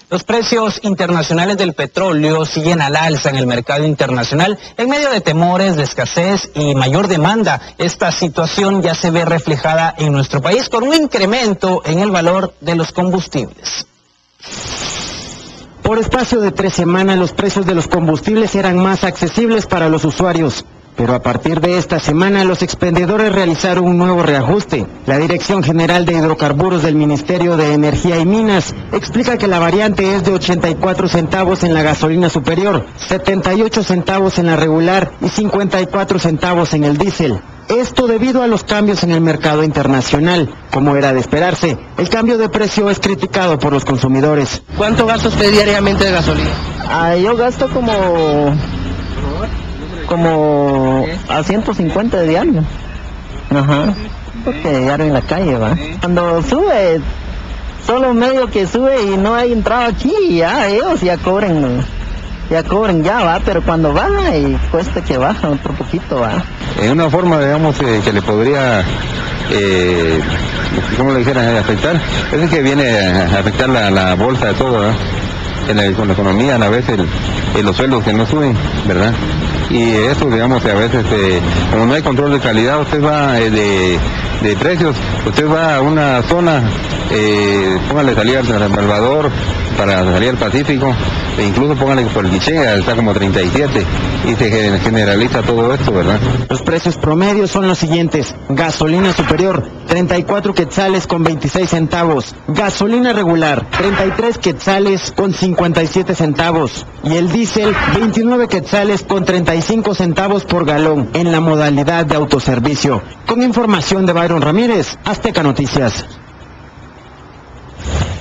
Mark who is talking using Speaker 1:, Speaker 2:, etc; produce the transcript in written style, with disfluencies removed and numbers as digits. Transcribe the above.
Speaker 1: Los precios internacionales del petróleo siguen al alza en el mercado internacional en medio de temores de escasez y mayor demanda. Esta situación ya se ve reflejada en nuestro país con un incremento en el valor de los combustibles.
Speaker 2: Por espacio de 3 semanas, los precios de los combustibles eran más accesibles para los usuarios. Pero a partir de esta semana, los expendedores realizaron un nuevo reajuste. La Dirección General de Hidrocarburos del Ministerio de Energía y Minas explica que la variante es de 84 centavos en la gasolina superior, 78 centavos en la regular y 54 centavos en el diésel. Esto debido a los cambios en el mercado internacional. Como era de esperarse, el cambio de precio es criticado por los consumidores.
Speaker 3: ¿Cuánto gasta usted diariamente de gasolina?
Speaker 4: Yo gasto como a 150 de diario. Ajá. Porque diario en la calle, va. Cuando sube, solo medio que sube y no hay entrada aquí, ya ellos ya cobren ya, va, pero cuando baja y cuesta que baja otro poquito, va.
Speaker 5: Una forma, digamos, que le podría, ¿cómo le dijera, afectar? Es que viene a afectar la bolsa de todo, ¿verdad? Con la economía, a veces los sueldos que no suben, ¿verdad? Y eso, digamos, a veces, como no hay control de calidad, usted va de precios, usted va a una zona, póngale salida al Salvador, para salir al Pacífico, e incluso póngale por el Quiché, está como 37, y se generaliza todo esto, ¿verdad?
Speaker 2: Los precios promedios son los siguientes: gasolina superior, 34 quetzales con 26 centavos, gasolina regular, 33 quetzales con 57 centavos, y el diésel, 29 quetzales con 35 centavos por galón, en la modalidad de autoservicio. Con información de Byron Ramírez, Azteca Noticias.